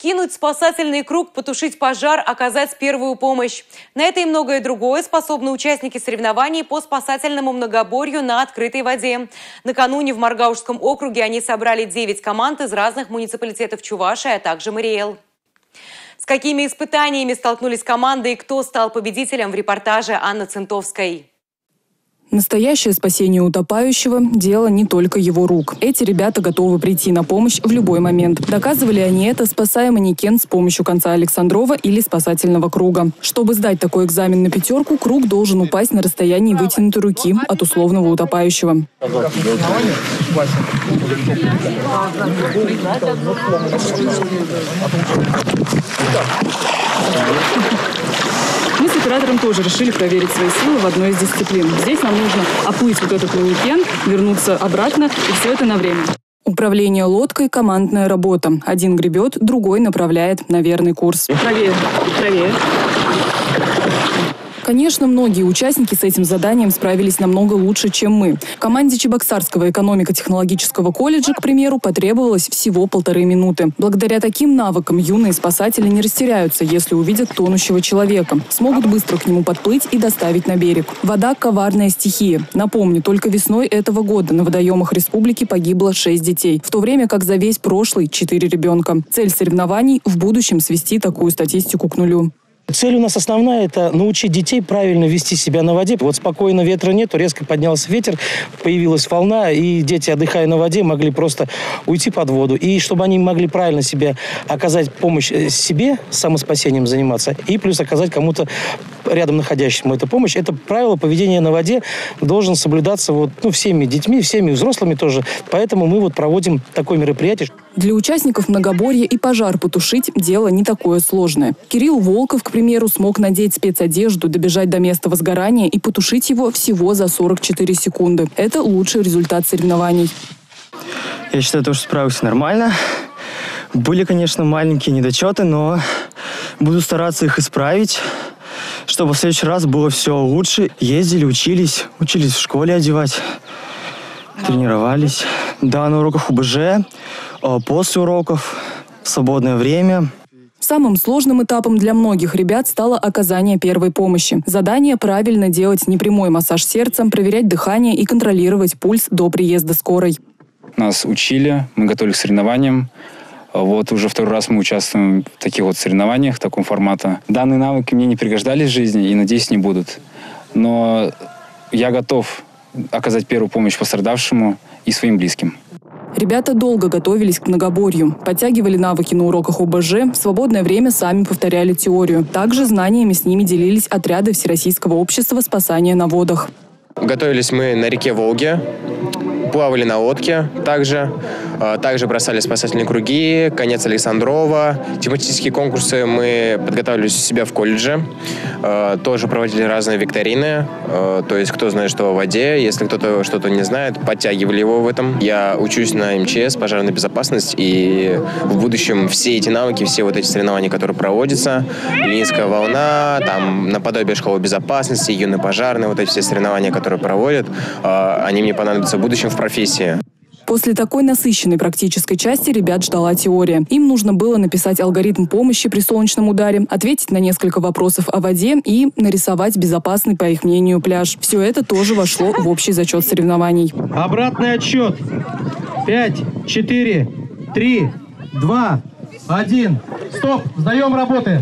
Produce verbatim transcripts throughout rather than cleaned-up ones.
Кинуть спасательный круг, потушить пожар, оказать первую помощь. На это и многое другое способны участники соревнований по спасательному многоборью на открытой воде. Накануне в Маргаушском округе они собрали девять команд из разных муниципалитетов Чувашии, а также Мариэл. С какими испытаниями столкнулись команды и кто стал победителем, в репортаже Анны Центовской. Настоящее спасение утопающего – дело не только его рук. Эти ребята готовы прийти на помощь в любой момент. Доказывали они это, спасая манекен с помощью конца Александрова или спасательного круга. Чтобы сдать такой экзамен на пятерку, круг должен упасть на расстоянии вытянутой руки от условного утопающего. Мы с оператором тоже решили проверить свои силы в одной из дисциплин. Здесь нам нужно оплыть вот этот манекен, вернуться обратно, и все это на время. Управление лодкой – командная работа. Один гребет, другой направляет на верный курс. Правее, правее. Конечно, многие участники с этим заданием справились намного лучше, чем мы. Команде Чебоксарского экономико-технологического колледжа, к примеру, потребовалось всего полторы минуты. Благодаря таким навыкам юные спасатели не растеряются, если увидят тонущего человека. Смогут быстро к нему подплыть и доставить на берег. Вода – коварная стихия. Напомню, только весной этого года на водоемах республики погибло шесть детей, в то время как за весь прошлый – четыре ребенка. Цель соревнований – в будущем свести такую статистику к нулю. Цель у нас основная – это научить детей правильно вести себя на воде. Вот спокойно ветра нету, резко поднялся ветер, появилась волна, и дети, отдыхая на воде, могли просто уйти под воду. И чтобы они могли правильно себе оказать помощь себе, самоспасением заниматься, и плюс оказать кому-то рядом находящему эту помощь. Это правило поведения на воде должен соблюдаться вот, ну, всеми детьми, всеми взрослыми тоже. Поэтому мы вот проводим такое мероприятие. Для участников многоборья и пожар потушить – дело не такое сложное. Кирилл Волков, к примеру, смог надеть спецодежду, добежать до места возгорания и потушить его всего за сорок четыре секунды. Это лучший результат соревнований. Я считаю, что справился нормально. Были, конечно, маленькие недочеты, но буду стараться их исправить, чтобы в следующий раз было все лучше. Ездили, учились, учились в школе одевать, тренировались. Да, на уроках УБЖ, после уроков, в свободное время. Самым сложным этапом для многих ребят стало оказание первой помощи. Задание правильно делать непрямой массаж сердца, проверять дыхание и контролировать пульс до приезда скорой. Нас учили, мы готовились к соревнованиям. Вот уже второй раз мы участвуем в таких вот соревнованиях, таком формата. Данные навыки мне не пригождались в жизни и, надеюсь, не будут. Но я готов оказать первую помощь пострадавшему и своим близким. Ребята долго готовились к многоборью. Подтягивали навыки на уроках ОБЖ, в свободное время сами повторяли теорию. Также знаниями с ними делились отряды Всероссийского общества спасания на водах. Готовились мы на реке Волге, плавали на лодке также. Также бросали спасательные круги, конец Александрова. Тематические конкурсы мы подготавливались у себя в колледже. Тоже проводили разные викторины. То есть, кто знает, что в воде. Если кто-то что-то не знает, подтягивали его в этом. Я учусь на эм че эс, пожарная безопасность. И в будущем все эти навыки, все вот эти соревнования, которые проводятся, Ленинская волна, там наподобие школы безопасности, юные пожарные, вот эти все соревнования, которые проводят, они мне понадобятся в будущем в профессии. После такой насыщенной практической части ребят ждала теория. Им нужно было написать алгоритм помощи при солнечном ударе, ответить на несколько вопросов о воде и нарисовать безопасный, по их мнению, пляж. Все это тоже вошло в общий зачет соревнований. Обратный отсчет. Пять, четыре, три, два, один. Стоп! Сдаем работы!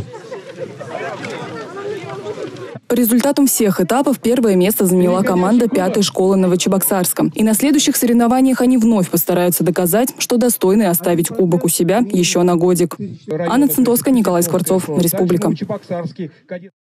По результатам всех этапов первое место заняла команда пятой школы Новочебоксарска. И на следующих соревнованиях они вновь постараются доказать, что достойны оставить кубок у себя еще на годик. Анна Центовская, Николай Скворцов, Республика.